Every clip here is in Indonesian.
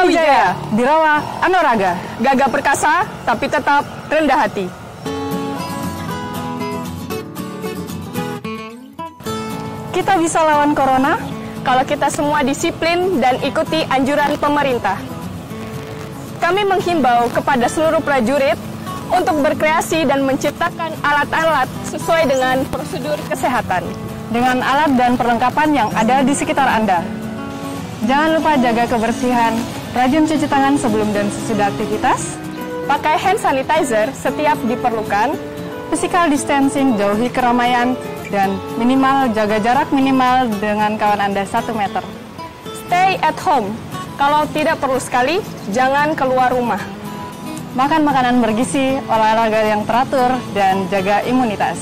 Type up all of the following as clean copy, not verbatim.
Brawijaya, Birawa Anoraga. gagah perkasa tapi tetap rendah hati. Kita bisa lawan corona Kalau kita semua disiplin dan ikuti anjuran pemerintah. Kami menghimbau kepada seluruh prajurit untuk berkreasi dan menciptakan alat-alat sesuai dengan prosedur kesehatan. dengan alat dan perlengkapan yang ada di sekitar Anda. Jangan lupa jaga kebersihan, rajin cuci tangan sebelum dan sesudah aktivitas, Pakai hand sanitizer setiap diperlukan, physical distancing, jauhi keramaian, dan minimal jaga jarak minimal dengan kawan Anda 1 meter. stay at home. Kalau tidak perlu sekali, jangan keluar rumah. Makan makanan bergizi, olahraga yang teratur, dan jaga imunitas.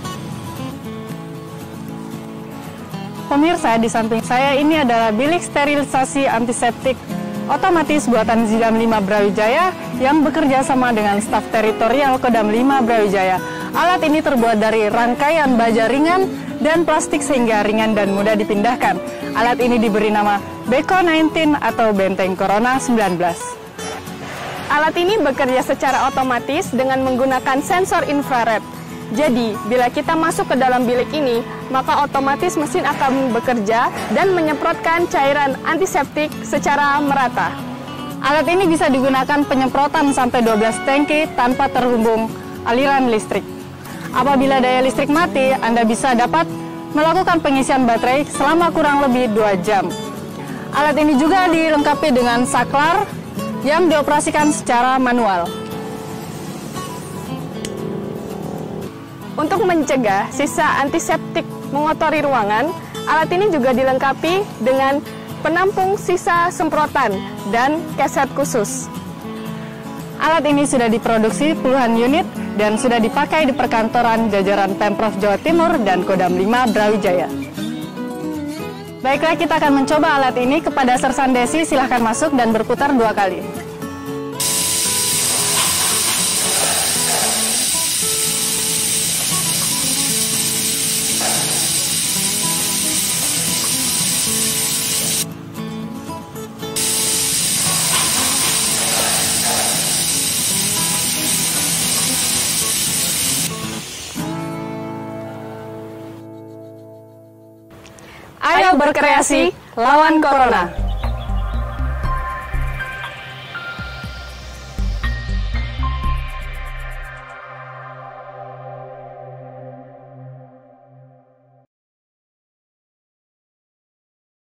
Pemirsa, di samping saya ini adalah bilik sterilisasi antiseptik otomatis buatan Zidam 5 Brawijaya yang bekerja sama dengan staf teritorial Kodam 5 Brawijaya. Alat ini terbuat dari rangkaian baja ringan dan plastik sehingga ringan dan mudah dipindahkan. Alat ini diberi nama Beko 19 atau Benteng Corona 19. Alat ini bekerja secara otomatis dengan menggunakan sensor infrared. Jadi, bila kita masuk ke dalam bilik ini, maka otomatis mesin akan bekerja dan menyemprotkan cairan antiseptik secara merata. Alat ini bisa digunakan penyemprotan sampai 12 tangki tanpa terhubung aliran listrik. Apabila daya listrik mati, Anda bisa dapat melakukan pengisian baterai selama kurang lebih 2 jam. Alat ini juga dilengkapi dengan saklar yang dioperasikan secara manual. Untuk mencegah sisa antiseptik mengotori ruangan, alat ini juga dilengkapi dengan penampung sisa semprotan dan keset khusus. Alat ini sudah diproduksi puluhan unit dan sudah dipakai di perkantoran jajaran Pemprov Jawa Timur dan Kodam 5 Brawijaya. Baiklah, kita akan mencoba alat ini. Kepada Sersan Desi, silahkan masuk dan berputar 2 kali. Ayo berkreasi, lawan corona.